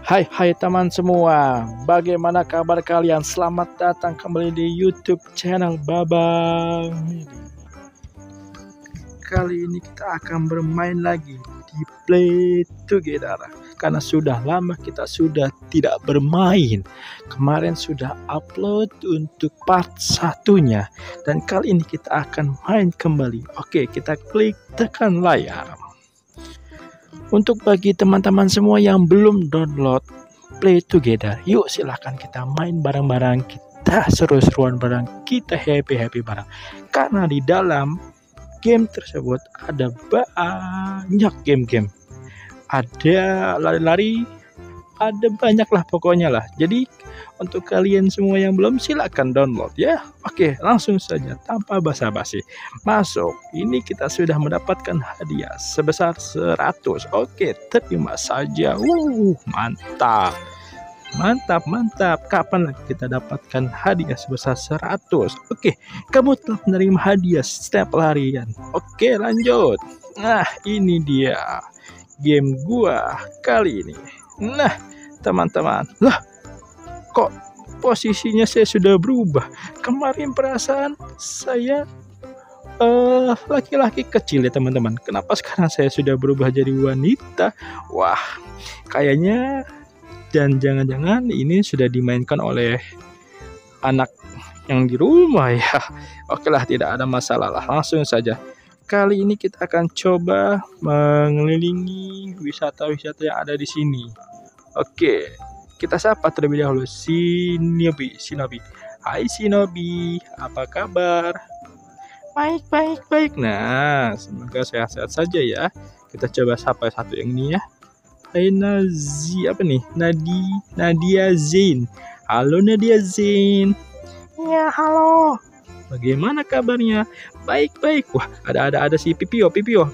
Hai teman semua, bagaimana kabar kalian? Selamat datang kembali di YouTube channel Babang. Kali ini kita akan bermain lagi di Play Together. Karena sudah lama kita sudah tidak bermain. Kemarin sudah upload untuk part satunya, dan kali ini kita akan main kembali. Oke, kita klik tekan layar. Untuk bagi teman-teman semua yang belum download Play Together, yuk silahkan kita main bareng-bareng, kita seru-seruan bareng, kita happy-happy bareng. Karena di dalam game tersebut ada banyak game-game, ada lari-lari, ada banyak lah pokoknya lah. Jadi untuk kalian semua yang belum, silahkan download ya. Oke, langsung saja tanpa basa-basi masuk. Ini kita sudah mendapatkan hadiah sebesar 100. Oke, terima saja. Mantap. Mantap. Kapan lagi kita dapatkan hadiah sebesar 100? Oke, kamu telah menerima hadiah setiap harian. Oke, lanjut. Nah, ini dia game gua kali ini. Nah, teman-teman, lah kok posisinya saya sudah berubah? Kemarin perasaan saya laki-laki kecil ya teman-teman. Kenapa sekarang saya sudah berubah jadi wanita? Wah, kayaknya dan jangan-jangan ini sudah dimainkan oleh anak yang di rumah ya. Oke lah, tidak ada masalah lah. Langsung saja. Kali ini kita akan coba mengelilingi wisata-wisata yang ada di sini. Oke, kita sapa terlebih dahulu Shinobi. Hai Shinobi, apa kabar? Baik. Nah, semoga sehat-sehat saja ya. Kita coba sapa satu yang ini ya. Hai Nadia Zain. Halo Nadia Zain. Ya, halo. Bagaimana kabarnya? Baik. Wah, ada si Pipio.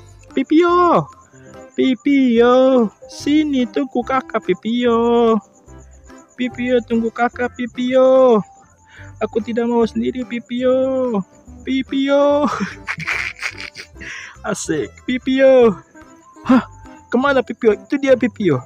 Sini tunggu kakak Pipio. Tunggu kakak Pipio. Aku tidak mau sendiri Pipio. Asik Pipio. Hah, kemana Pipio? Itu dia Pipio.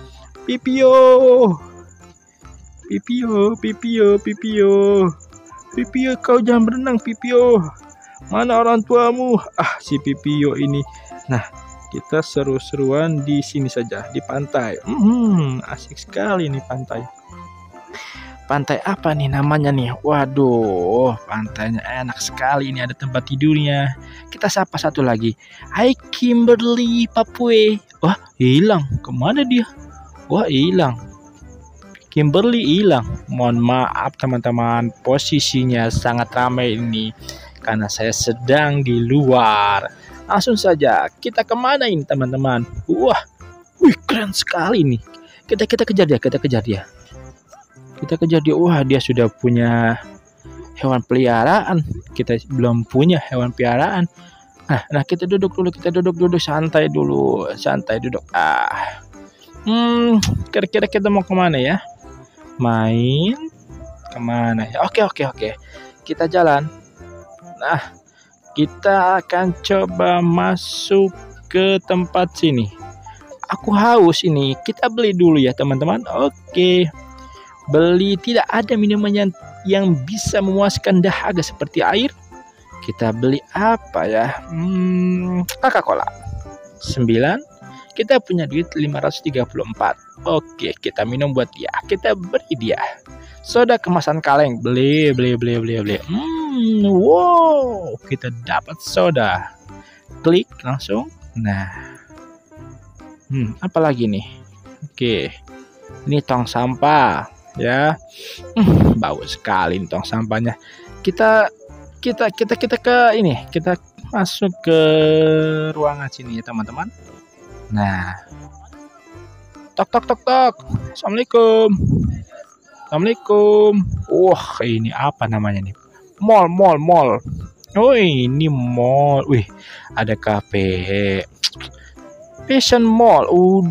Pipio, kau jangan berenang Pipio. Mana orang tuamu? Si Pipio ini. Nah, kita seru-seruan di sini saja, di pantai. Asik sekali nih pantai. Pantai apa nih namanya nih? Waduh, pantainya enak sekali. Ini ada tempat tidurnya. Kita sapa satu lagi. Hai Kimberly Papue. Wah, hilang. Kemana dia? Wah, hilang. Kimberly hilang. Mohon maaf teman-teman, posisinya sangat ramai ini karena saya sedang di luar. Langsung saja, kita kemana ini teman-teman? Wih, keren sekali nih. Kita kejar dia. Wah, dia sudah punya hewan peliharaan. Kita belum punya hewan peliharaan. Nah, kita duduk dulu, santai duduk. Kira-kira kita mau kemana ya? Main kemana ya? Oke. Kita jalan. Nah, kita akan coba masuk ke tempat sini. Aku haus ini. Kita beli dulu ya teman-teman. Oke. Beli, tidak ada minuman yang bisa memuaskan dahaga seperti air. Kita beli apa ya? Coca-Cola 9. Kita punya duit 534. Oke, kita minum buat dia. Kita beri dia. Soda kemasan kaleng. Beli. Wow, kita dapat soda. Klik langsung. Nah. Apa lagi nih? Oke. Ini tong sampah. Ya, bau sekali nih tong sampahnya. Kita ke ini, kita masuk ke ruangan sini ya teman-teman. Nah, tok. Assalamualaikum. Wah, ini apa namanya nih? Mall. Oh, ini mall. Wih, ada kafe. Fashion Mall.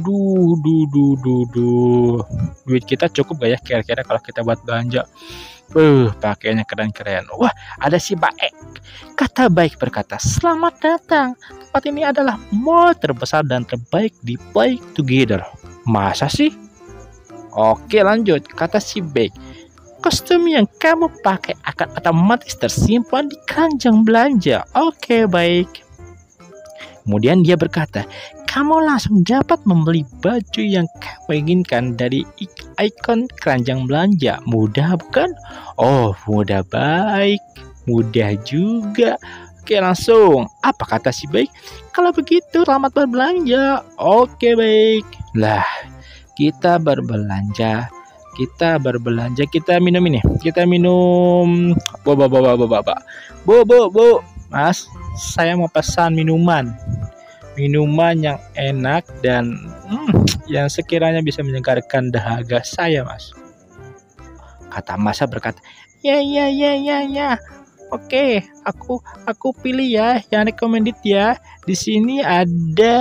Duit kita cukup gak ya kira-kira kalau kita buat belanja? Pakainya keren-keren. Wah, ada si Baek. Kata Baik berkata, "Selamat datang. Tempat ini adalah mall terbesar dan terbaik di Play Together." Masa sih? Oke, lanjut. Kata si Bek. Kostum yang kamu pakai akan otomatis tersimpan di keranjang belanja. Oke, baik. Kemudian dia berkata, kamu langsung dapat membeli baju yang kamu inginkan dari ikon keranjang belanja. Mudah bukan? Oh, mudah, baik. Mudah juga. Oke, langsung. Apa kata si Baik? Kalau begitu, selamat berbelanja. Oke, baik. Lah, kita berbelanja. Kita minum ini. Kita minum. Bu. Mas, saya mau pesan minuman yang enak dan yang sekiranya bisa menyegarkan dahaga saya, Mas. Kata Masa berkata, ya. Oke, aku pilih ya yang recommended ya. Di sini ada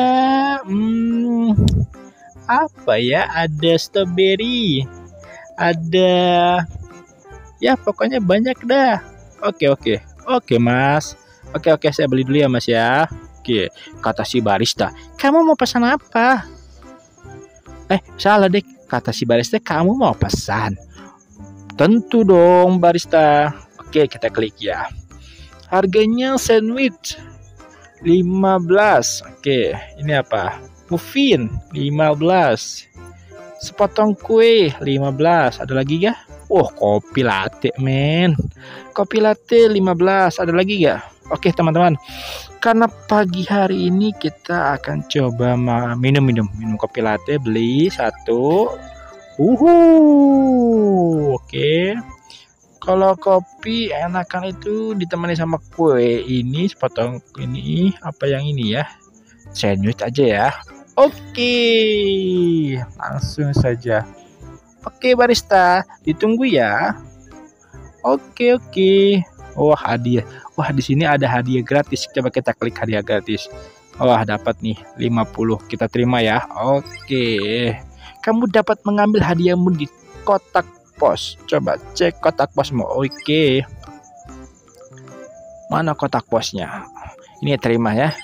apa ya? Ada strawberry, ada ya pokoknya banyak dah. Oke, Mas. Oke, saya beli dulu ya, Mas ya. Oke, kata si barista, kamu mau pesan apa? Salah deh, kata si barista, kamu mau pesan. Tentu dong, barista. Oke, kita klik ya. Harganya sandwich 15. Oke, ini apa? Muffin 15. Sepotong kue 15. Ada lagi gak? Oh, kopi latte, men. Kopi latte 15. Ada lagi gak? Oke, teman-teman. Karena pagi hari ini kita akan coba minum kopi latte, beli satu. Oke. Kalau kopi enakan itu ditemani sama kue ini, sepotong ini, apa yang ini ya? Sandwich aja ya. Oke. Langsung saja. Oke, barista, ditunggu ya. Oke. Wah, hadiah. Wah, di sini ada hadiah gratis. Coba kita klik hadiah gratis. Wah, dapat nih 50. Kita terima ya. Oke. Kamu dapat mengambil hadiahmu di kotak pos. Coba cek kotak posmu. Oke. Mana kotak posnya? Ini terima ya.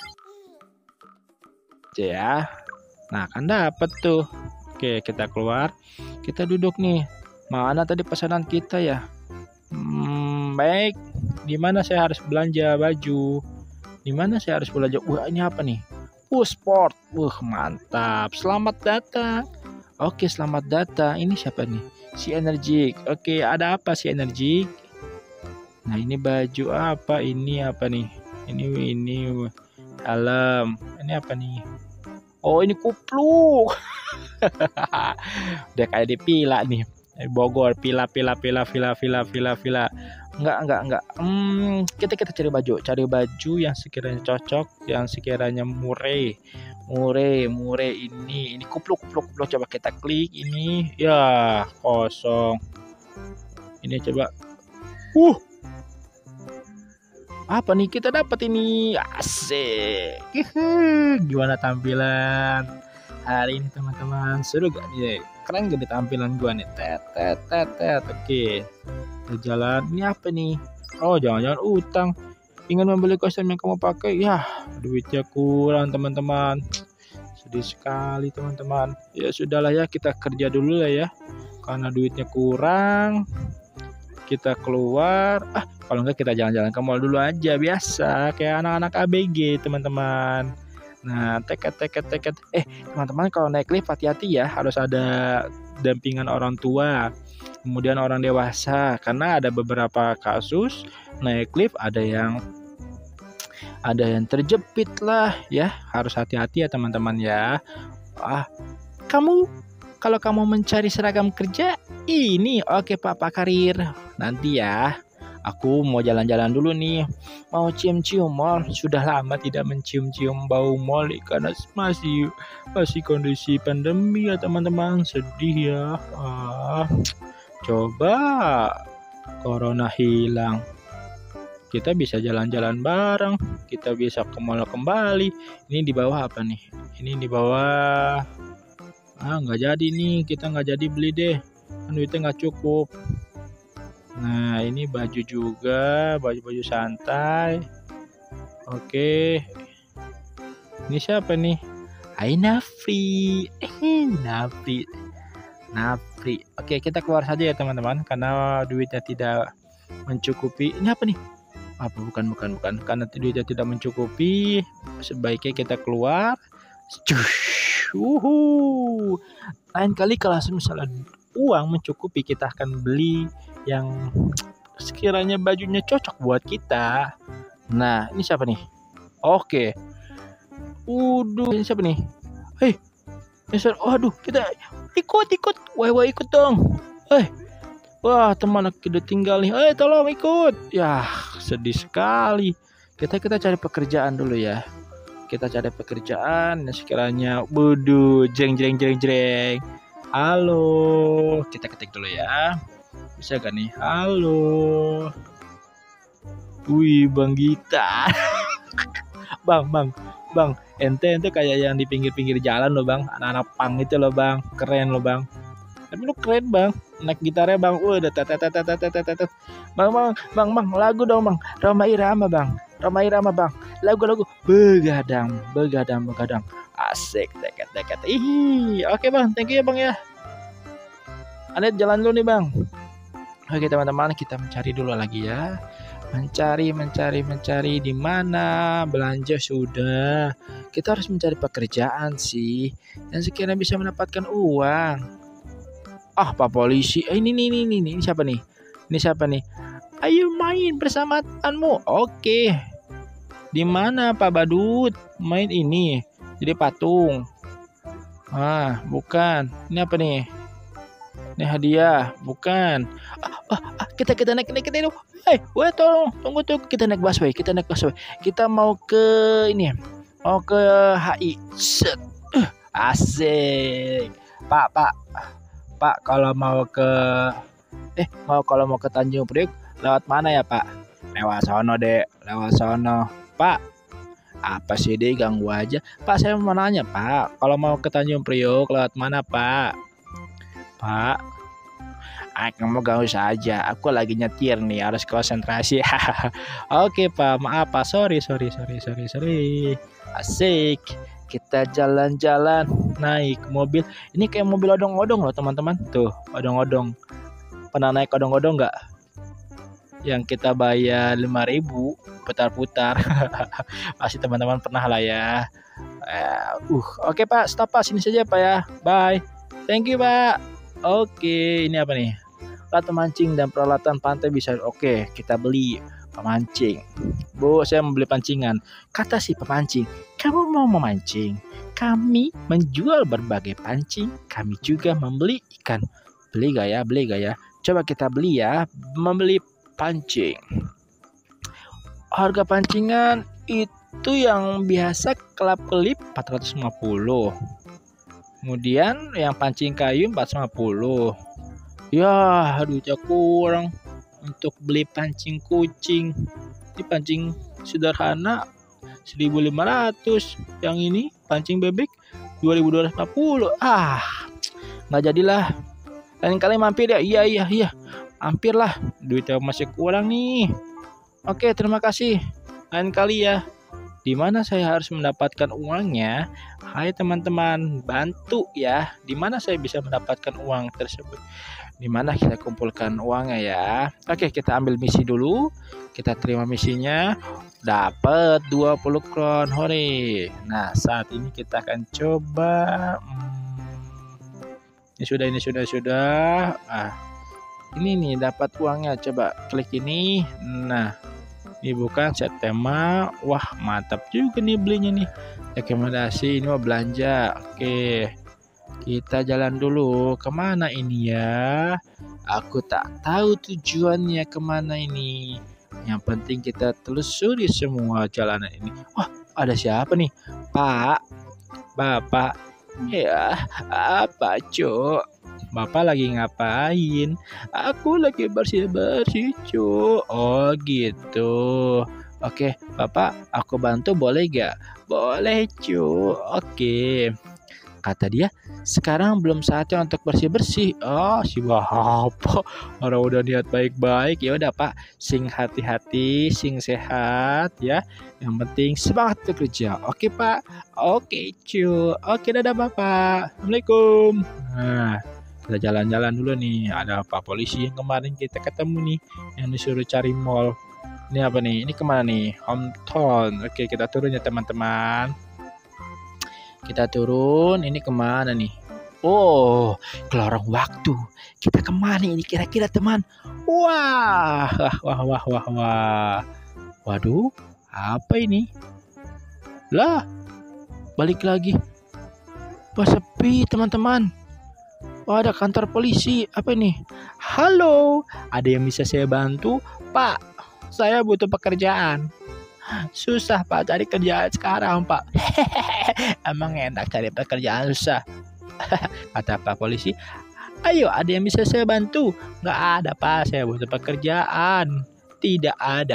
Ya. Nah, kan dapat tuh. Oke, kita keluar. Kita duduk nih. Mana tadi pesanan kita ya? Baik. Di mana saya harus belanja baju? Di mana saya harus belanja? Wah, ini apa nih? Sport. Mantap. Selamat datang. Oke, selamat datang. Ini siapa nih? Si Energik. Oke, ada apa si Energik? Nah, ini baju apa? Ini apa nih? Ini dalam. Ini apa nih? Oh, ini kupluk. Udah kayak di Pila nih. Bogor, Pila. Enggak. Kita cari baju yang sekiranya cocok, yang sekiranya murah ini kupluk. Coba kita klik ini. Ya, kosong. Ini coba. Apa nih kita dapat ini? Asik. Gimana tampilan hari ini, teman-teman? Seru gak nih? Keren gak di tampilan gua nih? Tet. Oke. Kita jalan. Ini apa nih? Oh, jangan-jangan utang. Ingin membeli kostum yang kamu pakai? Ya, duitnya kurang, teman-teman. Sedih sekali, teman-teman. Ya sudahlah ya, kita kerja dulu lah ya. Karena duitnya kurang, kita keluar. Kalau enggak kita jalan-jalan ke mall dulu aja, biasa kayak anak-anak ABG, teman-teman. Nah, teket. Teman-teman, kalau naik lift hati-hati ya, harus ada dampingan orang tua, kemudian orang dewasa, karena ada beberapa kasus naik lift ada yang terjepit lah ya, harus hati-hati ya, teman-teman ya. Kalau kamu mencari seragam kerja ini, oke Pak Karir, nanti ya. Aku mau jalan-jalan dulu nih, mau cium-cium mall. Sudah lama tidak mencium-cium bau mall karena masih kondisi pandemi ya, teman-teman. Sedih ya. Coba corona hilang, kita bisa jalan-jalan bareng, kita bisa ke mall kembali. Ini di bawah apa nih? Ini di bawah. Nggak jadi nih, kita nggak jadi beli deh, kan duitnya nggak cukup. Nah, ini baju juga, baju santai. Oke. Ini siapa nih? Hai Nafri. Nafri. Nafri. Oke, kita keluar saja ya teman-teman, karena duitnya tidak mencukupi. Ini apa nih? Apa bukan. Karena duitnya tidak mencukupi, sebaiknya kita keluar. Cush. Lain kali kalau misalnya uang mencukupi, kita akan beli yang sekiranya bajunya cocok buat kita. Nah, ini siapa nih? Oke. Ini siapa nih? Hei, aduh, kita ikut. Wah, ikut dong. Wah, teman aku udah tinggal nih. Tolong ikut. Ya, sedih sekali. Kita cari pekerjaan dulu ya. Kita cari pekerjaan yang sekiranya jreng. Halo, kita ketik dulu ya. Bisa gak nih? Halo. Wih, Bang Gita. Bang, ente kayak yang di pinggir-pinggir jalan loh Bang, anak-anak pang itu loh Bang, keren loh Bang. Tapi lu keren Bang, naik gitarnya Bang, udah Bang, lagu dong Bang, Rhoma Irama Bang, lagu begadang, asik, deket. Oke Bang, thank you ya Bang ya. Anet jalan dulu nih Bang. Oke teman-teman, kita mencari dulu lagi ya. Mencari di mana belanja sudah. Kita harus mencari pekerjaan sih yang sekiranya bisa mendapatkan uang. Pak polisi. Ini siapa nih? Ayo main bersama temanmu. Oke. Di mana Pak Badut? Main ini. Jadi patung. Bukan. Ini apa nih? Ini hadiah, bukan. Kita naik dulu. Tunggu, kita naik busway. Kita mau ke ini, mau ke HI. Set. Asik. Pak, kalau mau ke Tanjung Priok lewat mana ya Pak? Lewat sono deh, Pak. Apa sih deh, ganggu aja. Pak, saya mau nanya Pak, kalau mau ke Tanjung Priok lewat mana Pak? Kamu gak usah aja, aku lagi nyetir nih, harus konsentrasi. Oke Pak, maaf Pak, sorry. Asik, kita jalan-jalan naik mobil. Ini kayak mobil odong-odong loh teman-teman. Tuh, odong-odong. Pernah naik odong-odong gak? Yang kita bayar 5.000 putar-putar. Pasti teman-teman pernah lah ya. Oke Pak, stop Pak, sini saja Pak ya. Bye. Thank you Pak. Oke, ini apa nih? Alat memancing dan peralatan pantai bisa. Oke, kita beli pemancing. Bu, saya membeli pancingan. Kata si pemancing, kamu mau memancing? Kami menjual berbagai pancing. Kami juga membeli ikan. Beli gak ya? Coba kita beli ya. Membeli pancing. Harga pancingan itu yang biasa kelap-kelip 450. Kemudian yang pancing kayu 450. Ya, duitnya kurang untuk beli pancing kucing. Ini pancing sederhana 1.500. Yang ini pancing bebek 2.250. Nggak jadilah. Lain kali mampir ya. Iya. Mampirlah. Duitnya masih kurang nih. Oke, terima kasih. Lain kali ya. Di mana saya harus mendapatkan uangnya? Hai teman-teman, bantu ya. Di mana saya bisa mendapatkan uang tersebut? Di mana kita kumpulkan uangnya ya? Oke, kita ambil misi dulu. Kita terima misinya. Dapat 20 kron. Hore. Nah, saat ini kita akan coba. Ini sudah. Ini nih dapat uangnya. Coba klik ini. Nah, ini bukan set tema. Wah, mantap juga nih belinya nih. Rekomendasi ini mau belanja. Oke. Kita jalan dulu. Kemana ini ya? Aku tak tahu tujuannya kemana ini. Yang penting kita telusuri semua jalanan ini. Wah, ada siapa nih? Pak. Bapak. Ya, apa Cuk? Bapak lagi ngapain? Aku lagi bersih-bersih Cuk. Oh gitu. Oke, Bapak aku bantu boleh gak? Boleh Cuk. Oke. Kata dia, sekarang belum saatnya untuk bersih-bersih. Oh, si Bapak. Orang udah niat baik-baik. Ya udah Pak, sing hati-hati, sing sehat ya. Yang penting semangat bekerja. Oke Pak. Oke Cu. Oke, dadah Bapak. Assalamualaikum. Nah, Kita jalan-jalan dulu nih. Ada Pak Polisi yang kemarin kita ketemu nih, yang disuruh cari mall. Ini apa nih? Ini kemana nih? Hometown. Oke, kita turun ya teman-teman. Kita turun. Ini kemana nih? Oh, ke lorong waktu. Kita kemana ini kira-kira teman? Wah, wah, wah, wah, wah. Waduh, apa ini? Lah, balik lagi. Wah, sepi teman-teman. Wah, ada kantor polisi. Apa ini? Halo, ada yang bisa saya bantu? Pak, saya butuh pekerjaan. Susah Pak cari kerjaan sekarang Pak. Emang enak cari pekerjaan susah. Kata Pak Polisi. Ayo, ada yang bisa saya bantu? Nggak ada Pak, saya butuh pekerjaan. Tidak ada.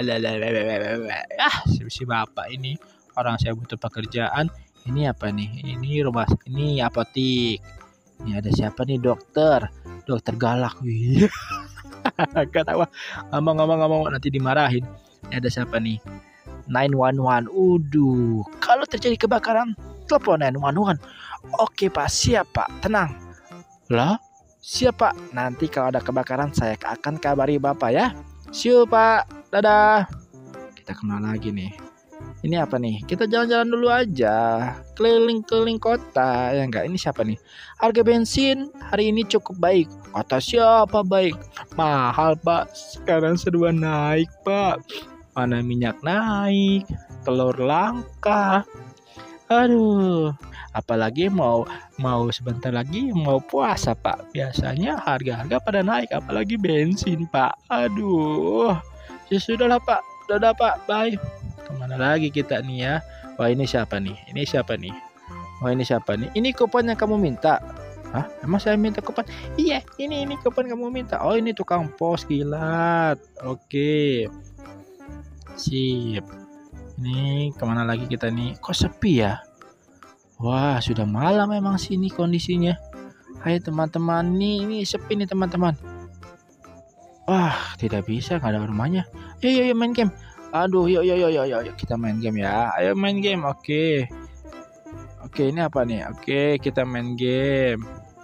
Si bapak ini. Orang saya butuh pekerjaan. Ini apa nih? Ini rumah, ini apotik. Ini ada siapa nih? Dokter galak. Wih. Ketawa. Ngomong nanti dimarahin. Ini ada siapa nih? 911. Kalau terjadi kebakaran, telepon 911. Oke Pak, siap Pak. Tenang. Lah, siap Pak. Nanti kalau ada kebakaran saya akan kabari Bapak ya. Siap Pak. Dadah. Kita kenal lagi nih. Ini apa nih? Kita jalan-jalan dulu aja. Keliling-keliling kota. Ya enggak? Ini siapa nih? Harga bensin hari ini cukup baik. Kata siapa baik? Mahal Pak. Sekarang serba naik Pak. Mana minyak naik, telur langka. Aduh, apalagi mau sebentar lagi mau puasa Pak. Biasanya harga-harga pada naik, apalagi bensin Pak. Aduh, ya sudahlah Pak. Dadah Pak, bye. Kemana lagi kita nih ya? Wah, ini siapa nih? Ini siapa nih? Wah, ini siapa nih? Ini kupon yang kamu minta. Hah? Emang saya minta kupon? Iya, ini kupon kamu minta. Oh, ini tukang pos kilat. Oke. Sip. Ini kemana lagi kita nih? Kok sepi ya? Wah, sudah malam memang sini kondisinya. Hai teman-teman, ini sepi nih teman-teman. Wah, tidak bisa, nggak ada rumahnya. Yuk main game. Aduh, yuk kita main game ya. Ayo main game. Oke, ini apa nih? Oke, kita main game.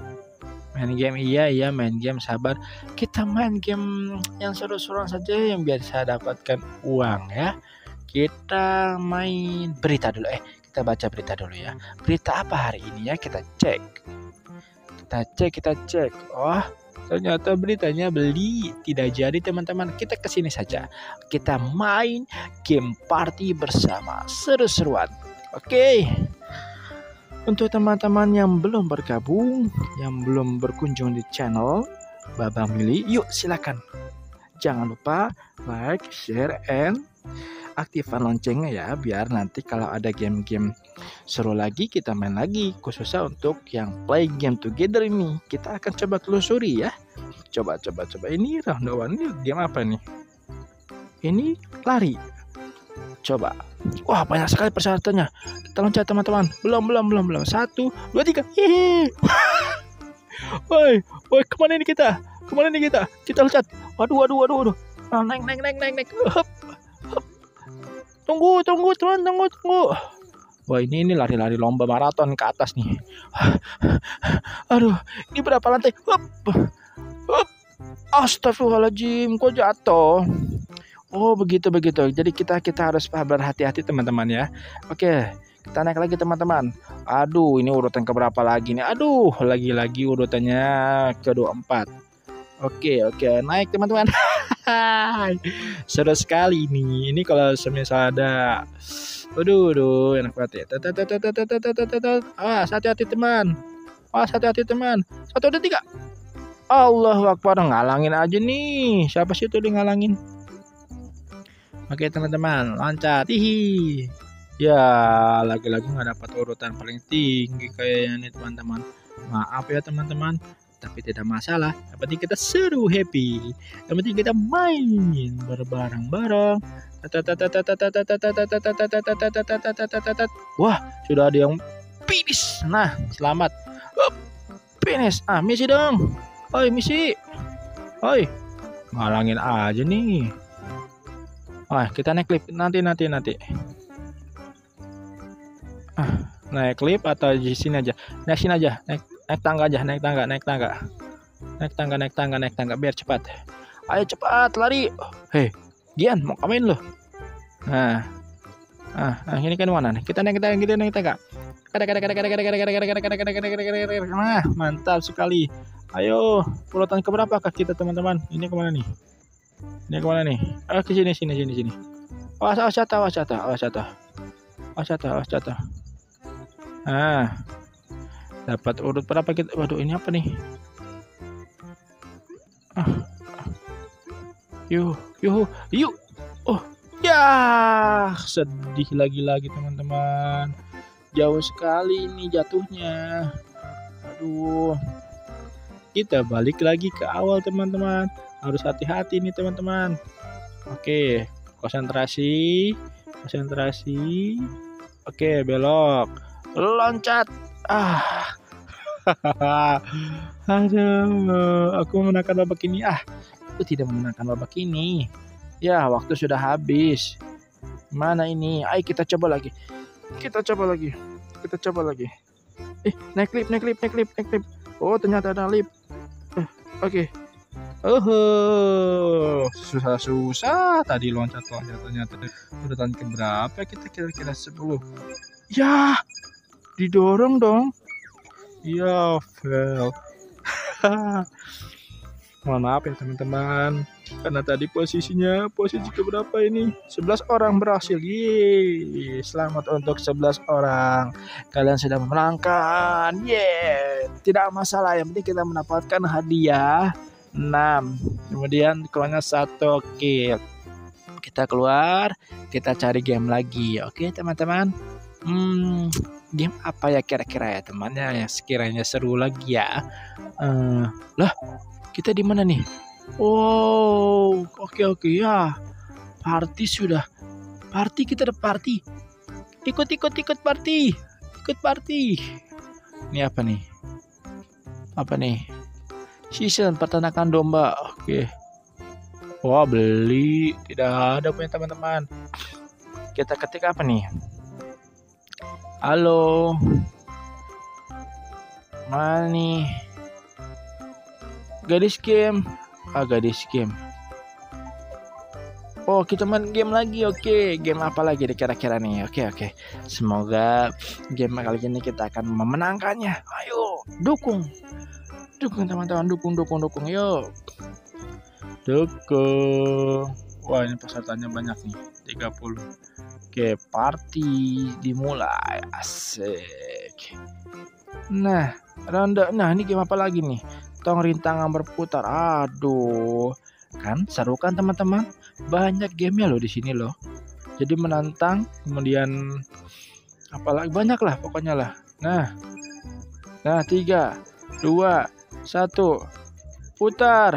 Iya main game, sabar. Kita main game yang seru-seruan saja yang biar saya dapatkan uang ya. Kita main berita dulu. Kita baca berita dulu ya. Berita apa hari ini ya? Kita cek. Oh, ternyata beritanya beli tidak jadi teman-teman. Kita kesini saja. Kita main game party bersama, seru-seruan. Oke. Untuk teman-teman yang belum bergabung, yang belum berkunjung di channel Babang Mili, yuk silakan. Jangan lupa like, share, and aktifkan loncengnya ya, biar nanti kalau ada game-game seru lagi kita main lagi. Khususnya untuk yang play game together ini, kita akan coba telusuri ya. Coba. Ini round one, ini game apa nih? Ini lari. Coba. Wah, banyak sekali persyaratannya. Kita loncat teman-teman. Belum. 1, 2, 3. Hihi. Woi, kemana ini kita? Kita loncat. Waduh. Naik. Hup. Tunggu, teman, tunggu. Wah, ini lari-lari lomba maraton ke atas nih. Aduh, ini berapa lantai? Hup. Astagfirullahaladzim, kok jatuh? Oh, begitu. Jadi kita harus berhati-hati teman-teman ya. Oke, kita naik lagi teman-teman. Aduh, ini urutan keberapa lagi nih? Aduh, lagi urutannya ke-24. Oke, naik teman-teman. Seru sekali ini. Ini kalau semisal ada. Aduh, enak banget ya. Hati-hati teman. 1, 2, 3. Allahu Akbar, ngalangin aja nih. Siapa sih itu yang ngalangin? Oke teman-teman, loncat. Hihi. Ya, lagi-lagi nggak dapat urutan paling tinggi kayaknya nih teman-teman. Maaf ya teman-teman, tapi tidak masalah. Yang penting kita seru, happy. Yang penting kita main bareng-bareng. Wah, sudah ada yang finish. Nah, selamat. Finish. Misi dong. Oi, misi. Oi. Ngalangin aja nih. Kita naik lift nanti. Naik lift atau di sini aja? Naik sini aja. Naik. naik tangga aja, naik tangga, naik tangga. Naik tangga, naik tangga, naik tangga biar cepat. Ayo cepat lari. Hei, Gian, mau ngapain lo? Nah, ini kan mana nih? Kita naik tangga, kita naik tangga. Nah, mantap sekali. Ayo, urutan keberapakah kita teman-teman? Ini kemana nih? Ini kemana nih? Ke sini, sini, sini, sini. Awas jatuh, awas jatuh, awas jatuh. Awas jatuh, awas jatuh. Nah, dapat urut berapa kita? Waduh, ini apa nih? Yuk. Oh, ya, sedih lagi teman-teman. Jauh sekali ini jatuhnya. Aduh. Kita balik lagi ke awal teman-teman. Harus hati-hati nih teman-teman. Oke, konsentrasi. Oke, belok. Loncat. Aduh, aku memenangkan babak ini. Aku tidak memenangkan babak ini. Ya, waktu sudah habis. Mana ini? Ayo kita coba lagi. Naik lift. Oh, ternyata ada lift. Oke. Susah tadi loncat ternyata urutan keberapa kita kira-kira 10. Ya, didorong dong. Ya, fail. Mohon maaf ya teman-teman, karena tadi posisi keberapa ini? 11 orang berhasil. Yeay, selamat untuk 11 orang. Kalian sudah memenangkan. Yeay, tidak masalah, yang penting kita mendapatkan hadiah 6. Kemudian keluarnya 1. Oke. Kita keluar, kita cari game lagi. Oke, teman-teman. Game apa ya kira-kira ya temannya yang sekiranya seru lagi ya? Lah, kita di mana nih? Oh, oke ya. Party sudah. Kita ada party. Ikut party. Ini apa nih? Season peternakan domba. Oke. Wah, beli. Tidak ada punya teman-teman. Kita ketik apa nih? Halo. Mana nih? Gadis game. Oh, kita main game lagi. Oke, game apa lagi kira-kira nih? Oke. Semoga game kali ini kita akan memenangkannya. Ayo, dukung teman-teman, dukung. Yuk. Dukung. Wah, ini pesertanya banyak nih, 30. Oke, party dimulai. Asik. Nah, ini game apa lagi nih? Tong rintangan berputar. Aduh, kan seru kan teman-teman? Banyak gamenya loh di sini loh. Jadi menantang, kemudian apalagi banyak lah pokoknya lah. Nah, 3, 2, 1, putar.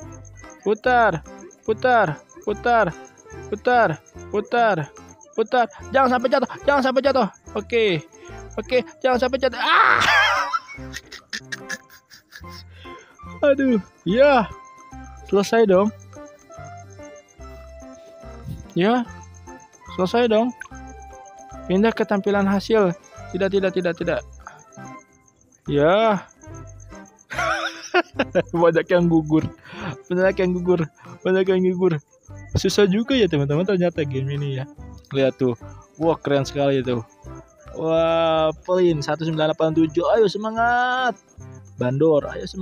Jangan sampai jatuh. Oke, jangan sampai jatuh. Aduh, ya. Selesai dong. Pindah ke tampilan hasil. Tidak. Ya. Banyak yang gugur. Susah juga ya teman-teman ternyata game ini ya. Lihat tuh. Wah, keren sekali tuh. Wah, poin 1987. Ayo semangat. Bandor.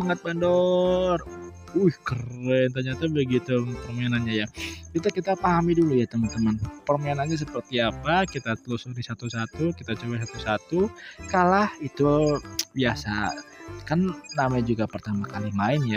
Keren ternyata begitu permainannya ya. Kita pahami dulu ya teman-teman. Permainannya seperti apa? Kita telusuri satu-satu, kita coba satu-satu. Kalah itu biasa. Kan namanya juga pertama kali main ya.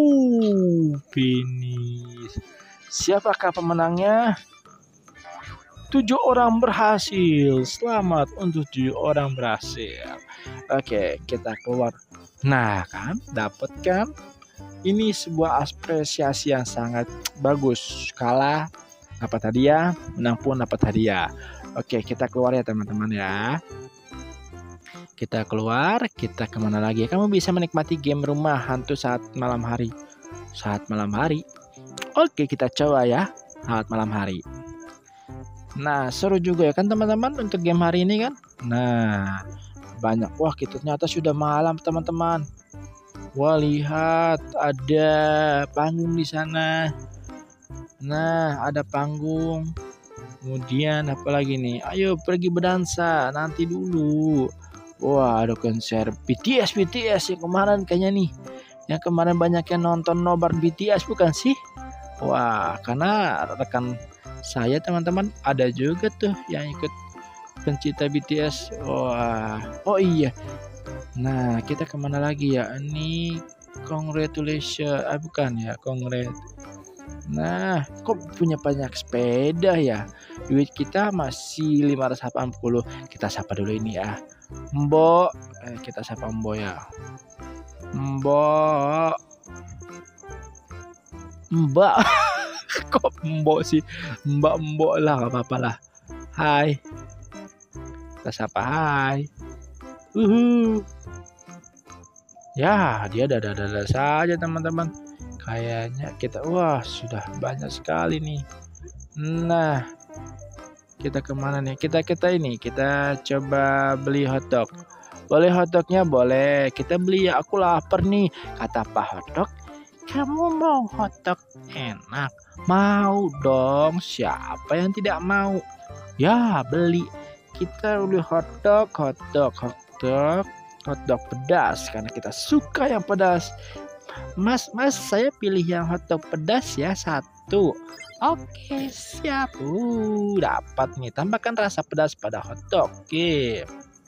Finish. Siapakah pemenangnya? 7 orang berhasil. Selamat untuk 7 orang berhasil. Oke, kita keluar. Nah, kan dapat kan? Ini sebuah apresiasi yang sangat bagus. Kalah dapat hadiah, menang pun dapat hadiah. Oke, kita keluar ya teman-teman ya. Kita keluar, kita kemana lagi? Kamu bisa menikmati game rumah hantu saat malam hari. Oke, kita coba ya saat malam hari. Nah, seru juga ya kan teman-teman untuk game hari ini kan. Nah, banyak. Wah, kita ternyata sudah malam teman-teman. Wah, lihat ada panggung di sana. Nah, ada panggung. Kemudian apa lagi nih? Ayo pergi berdansa nanti dulu. Wah, ada konser BTS yang kemarin kayaknya nih. Yang kemarin banyak yang nonton nobar BTS bukan sih? Wah, karena rekan saya teman-teman ada juga tuh yang ikut pencinta BTS. Wah, oh iya. Nah, kita kemana lagi ya? Ini congratulations, bukan ya, Nah, kok punya banyak sepeda ya? Duit kita masih 580. Kita sapa dulu ini ya. Mbok, kita sapa Mbok ya. Mbok. Mbak. Kok Mbok sih? Mbak lah, gak apa-apa lah. Hai. Kita sapa hai. Ya, dia dada-dada saja teman-teman. Kayaknya kita, wah sudah banyak sekali nih. Nah, kita kemana nih? Kita coba beli hotdog. Boleh hotdognya boleh. Kita beli ya. Aku lapar nih. Kata Pak Hotdog, kamu mau hotdog enak? Mau dong. Siapa yang tidak mau? Ya beli. Kita beli hotdog pedas karena kita suka yang pedas. Mas, saya pilih yang hotdog pedas ya, 1. Oke, siap. Dapat nih. Tambahkan rasa pedas pada hotdog. Oke.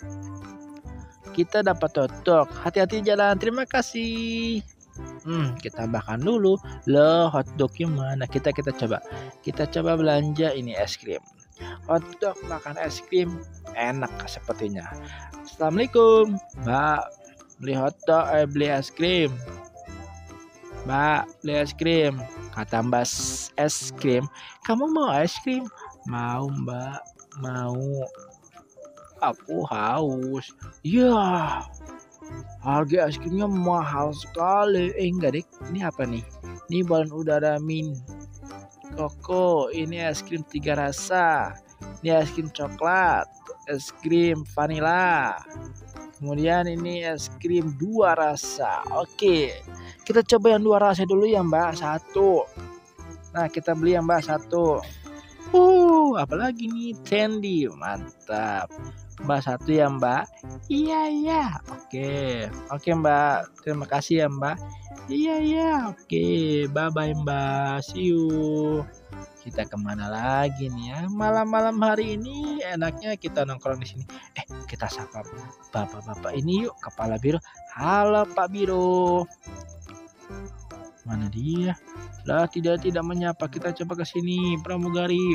Kita dapat hotdog. Hati-hati jalan. Terima kasih. Kita tambahkan dulu. Loh, hotdognya mana? Kita coba. Kita coba belanja ini es krim. Hotdog makan es krim enak sepertinya. Assalamualaikum, Mbak. Beli es krim. Mbak, beli es krim. Kata Mbak es krim, kamu mau es krim? Mau Mbak, mau. Aku haus. Ya, harga es krimnya mahal sekali. Enggak deh, ini apa nih? Ini balon udara min Koko. Ini es krim 3 rasa. Ini es krim coklat, es krim vanila. Kemudian ini es krim 2 rasa. Oke, kita coba yang 2 rasa dulu ya Mbak, 1. Nah, kita beli yang Mbak 1. Apalagi nih, candy. Mantap. Mbak 1 ya Mbak? Iya. Oke Mbak. Terima kasih ya Mbak. Iya. Oke, bye-bye Mbak. See you. Kita kemana lagi nih ya? Malam-malam hari ini enaknya kita nongkrong di sini. Kita sapa bapak-bapak ini yuk, kepala biro. Halo Pak Biro. Mana dia? Lah, tidak menyapa. Kita coba ke sini, pramugari.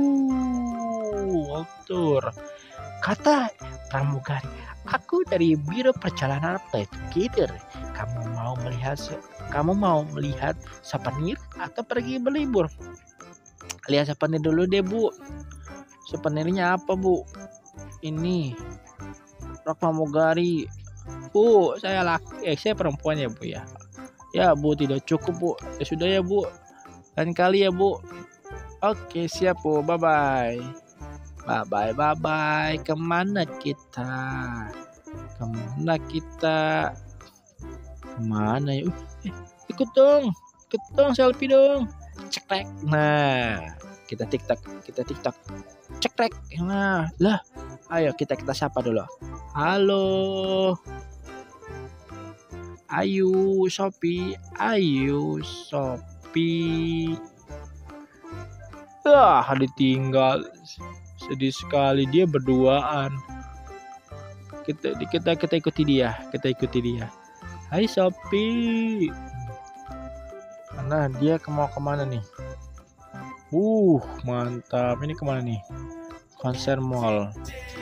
Waktur. Kata pramugari, aku dari Biro Perjalanan Play Together. Kamu mau melihat souvenir atau pergi berlibur? Lihat souvenir dulu deh Bu. Souvenirnya apa Bu? Ini rok pramugari. Bu, saya perempuan ya Bu ya. Ya Bu, tidak cukup Bu. Ya sudah ya Bu, lain kali ya Bu. Oke, siap Bu. Bye. Kemana kita? Kemana ya? Ikut dong selfie dong. Cekrek. Nah, kita TikTok. Cekrek. Nah, lah. Ayo kita sapa dulu. Halo. Ayo Shopee. Ditinggal. Sedih sekali, dia berduaan. Kita ikuti dia. Hai Shopee. Nah, dia mau kemana nih? Mantap. Ini kemana nih? Konser mall.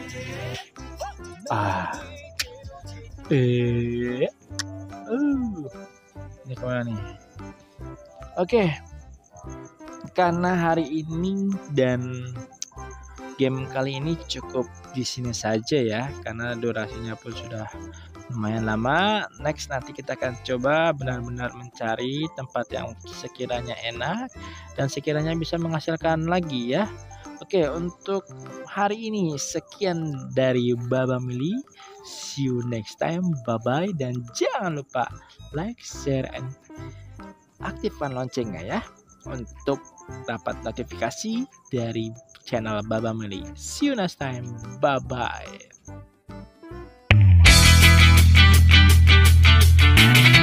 Ini kemana nih? Oke. Karena hari ini dan game kali ini cukup di sini saja ya, karena durasinya pun sudah lumayan lama. Next nanti kita akan coba benar-benar mencari tempat yang sekiranya enak dan sekiranya bisa menghasilkan lagi ya. Oke, untuk hari ini sekian dari Baba Mili. See you next time. Bye bye, dan jangan lupa like, share, and aktifkan loncengnya ya untuk dapat notifikasi dari channel Baba Mili. See you next time. Bye bye.